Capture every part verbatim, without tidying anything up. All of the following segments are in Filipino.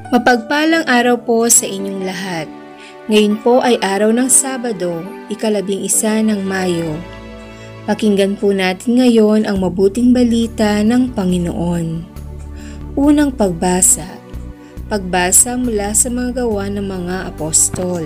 Mapagpalang araw po sa inyong lahat. Ngayon po ay araw ng Sabado, ikalabing isa ng Mayo. Pakinggan po natin ngayon ang mabuting balita ng Panginoon. Unang pagbasa. Pagbasa mula sa mga gawa ng mga apostol.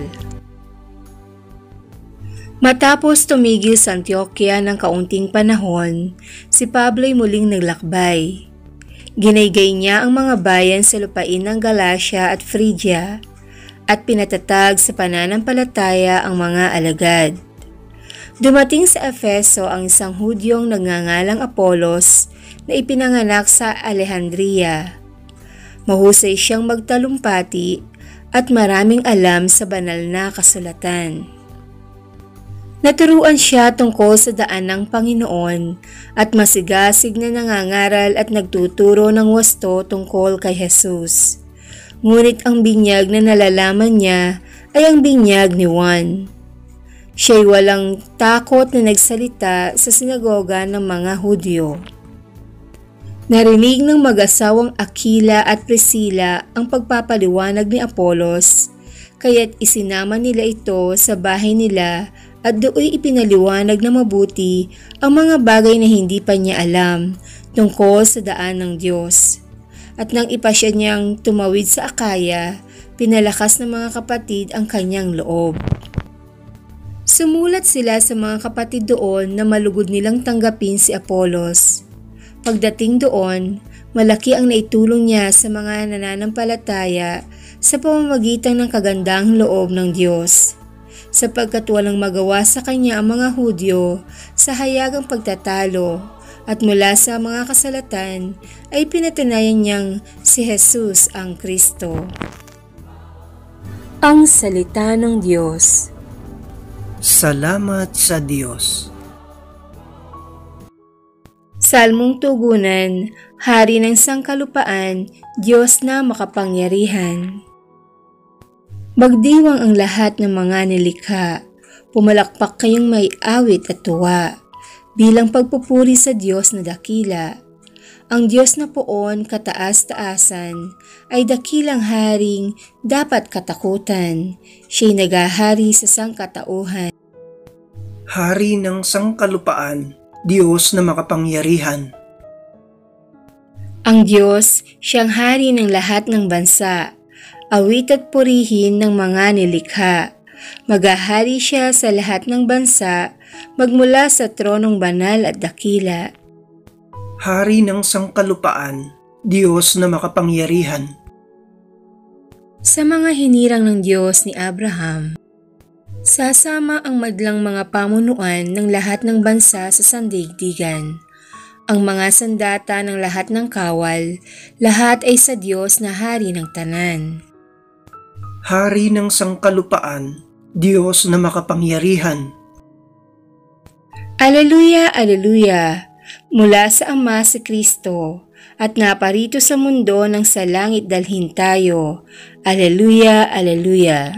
Matapos tumigil sa Antioquia ng kaunting panahon, si Pablo'y muling naglakbay. Ginaygay niya ang mga bayan sa lupain ng Galacia at Phrygia at pinatatag sa pananampalataya ang mga alagad. Dumating sa Efeso ang isang Hudyong nagngangalang Apolos na ipinanganak sa Alejandria. Mahusay siyang magtalumpati at maraming alam sa banal na kasulatan. Naturuan siya tungkol sa daan ng Panginoon at masigasig na nangangaral at nagtuturo ng wasto tungkol kay Jesus. Ngunit ang binyag na nalalaman niya ay ang binyag ni Juan. Siya'y walang takot na nagsalita sa sinagoga ng mga Hudyo. Narinig ng mag-asawang Aquila at Priscilla ang pagpapaliwanag ni Apolos, kaya't isinama nila ito sa bahay nila at dooy ipinaliwanag na mabuti ang mga bagay na hindi pa niya alam tungkol sa daan ng Diyos. At nang ipasya niyang tumawid sa Akaya, pinalakas ng mga kapatid ang kanyang loob. Sumulat sila sa mga kapatid doon na malugod nilang tanggapin si Apolos. Pagdating doon, malaki ang naitulong niya sa mga nananampalataya sa pamamagitan ng kagandahang loob ng Diyos. Sapagkat walang magawa sa kanya ang mga Hudyo sa hayagang pagtatalo at mula sa mga kasalatan ay pinatunayan niyang si Jesus ang Kristo. Ang Salita ng Diyos. Salamat sa Diyos. Salmong Tugunan, Hari ng Sangkalupaan, Diyos na makapangyarihan. Magdiwang ang lahat ng mga nilikha, pumalakpak kayong may awit at tuwa, bilang pagpupuri sa Diyos na dakila. Ang Diyos na poon kataas-taasan ay dakilang haring dapat katakutan, siya'y nagahari sa sangkatauhan. Hari ng sangkalupaan, Diyos na makapangyarihan. Ang Diyos, siyang hari ng lahat ng bansa, awit at purihin ng mga nilikha. Maghahari siya sa lahat ng bansa, magmula sa tronong banal at dakila. Hari ng sangkalupaan, Diyos na makapangyarihan. Sa mga hinirang ng Diyos ni Abraham, sasama ang madlang mga pamunuan ng lahat ng bansa sa sandaigdigan. Ang mga sandata ng lahat ng kawal, lahat ay sa Diyos na hari ng tanan. Hari ng sangkalupaan, Diyos na makapangyarihan. Aleluya, aleluya! Mula sa Ama si Kristo, at naparito sa mundo ng sa langit dalhin tayo. Aleluya, aleluya!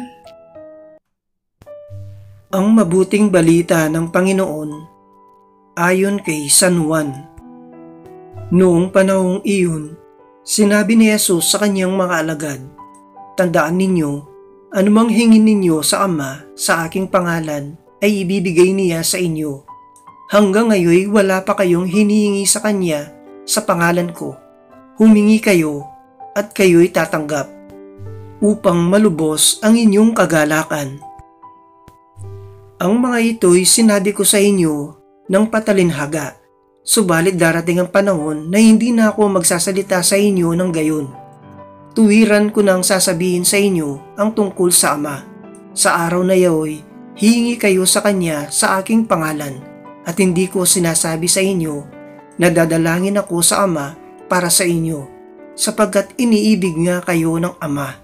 Ang mabuting balita ng Panginoon ayon kay San Juan. Noong panahong iyon, sinabi ni Jesus sa kanyang mga alagad, "Tandaan ninyo, anumang hingin ninyo sa Ama sa aking pangalan ay ibibigay niya sa inyo. Hanggang ngayon wala pa kayong hinihingi sa Kanya sa pangalan ko. Humingi kayo at kayo'y tatanggap, upang malubos ang inyong kagalakan." Ang mga ito'y sinabi ko sa inyo ng patalinhaga, subalit darating ang panahon na hindi na ako magsasalita sa inyo ng gayon. Tuwiran ko nang sasabihin sa inyo ang tungkol sa Ama. Sa araw na iyo'y hihingi kayo sa Kanya sa aking pangalan, at hindi ko sinasabi sa inyo na dadalangin ako sa Ama para sa inyo, sapagkat iniibig nga kayo ng Ama.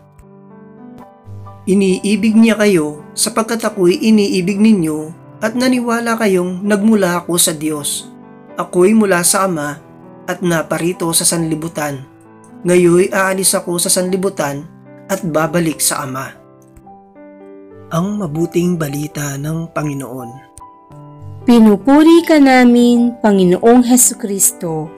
Iniibig niya kayo sapagkat ako'y iniibig ninyo at naniwala kayong nagmula ako sa Diyos. Ako'y mula sa Ama at naparito sa sanlibutan. Ngayoy aalis ako sa sanlibutan at babalik sa Ama. Ang mabuting balita ng Panginoon. Pinupuri ka namin, Panginoong Hesukristo.